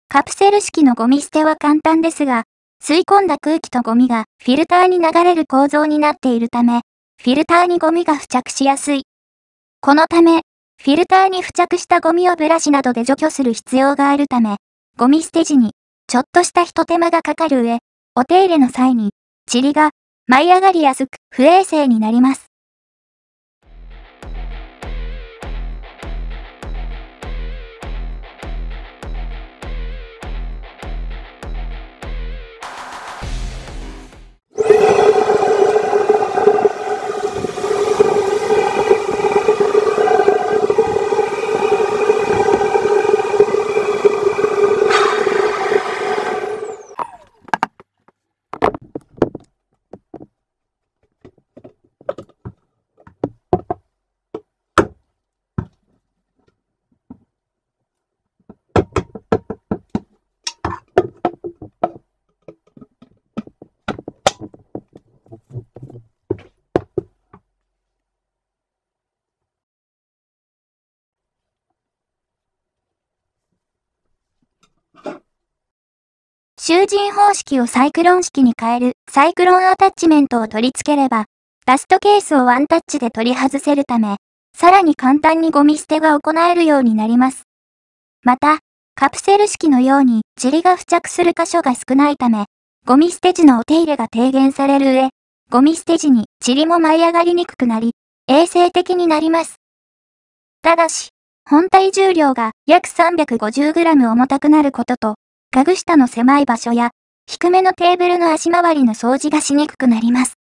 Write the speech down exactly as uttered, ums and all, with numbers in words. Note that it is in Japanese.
カプセル式のゴミ捨ては簡単ですが、吸い込んだ空気とゴミがフィルターに流れる構造になっているため、フィルターにゴミが付着しやすい。このため、フィルターに付着したゴミをブラシなどで除去する必要があるため、ゴミ捨て時にちょっとした一手間がかかる上、お手入れの際に塵が舞い上がりやすく不衛生になります。集塵方式をサイクロン式に変えるサイクロンアタッチメントを取り付ければ、ダストケースをワンタッチで取り外せるため、さらに簡単にゴミ捨てが行えるようになります。また、カプセル式のように塵が付着する箇所が少ないため、ゴミ捨て時のお手入れが低減される上、ゴミ捨て時に塵も舞い上がりにくくなり、衛生的になります。ただし、本体重量が約 さんびゃくごじゅうグラム 重たくなることと、家具下の狭い場所や、低めのテーブルの足回りの掃除がしにくくなります。